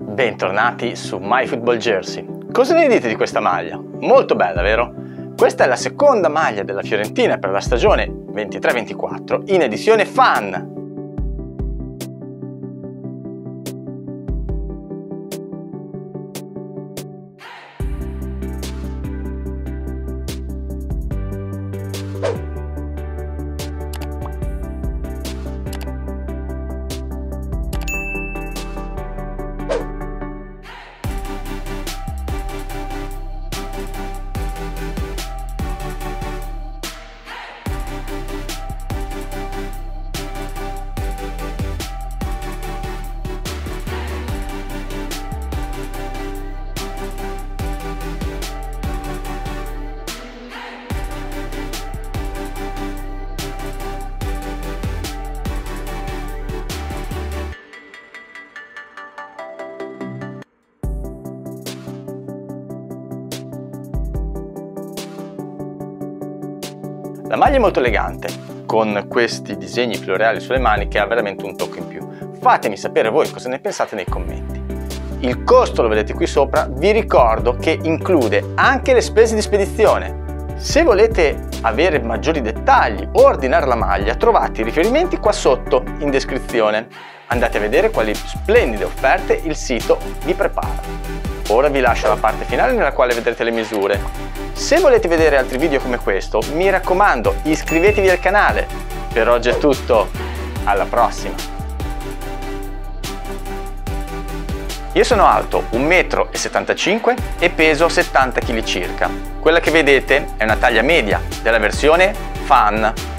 Bentornati su MyFootballJersey. Cosa ne dite di questa maglia? Molto bella, vero? Questa è la seconda maglia della Fiorentina per la stagione 23-24 in edizione Fan. La maglia è molto elegante, con questi disegni floreali sulle maniche ha veramente un tocco in più. Fatemi sapere voi cosa ne pensate nei commenti. Il costo lo vedete qui sopra, vi ricordo che include anche le spese di spedizione. Se volete avere maggiori dettagli o ordinare la maglia, trovate i riferimenti qua sotto in descrizione. Andate a vedere quali splendide offerte il sito vi prepara. Ora vi lascio la parte finale nella quale vedrete le misure. Se volete vedere altri video come questo, mi raccomando, iscrivetevi al canale. Per oggi è tutto, alla prossima! Io sono alto 1,75 m e peso 70 kg circa. Quella che vedete è una taglia media della versione Fan.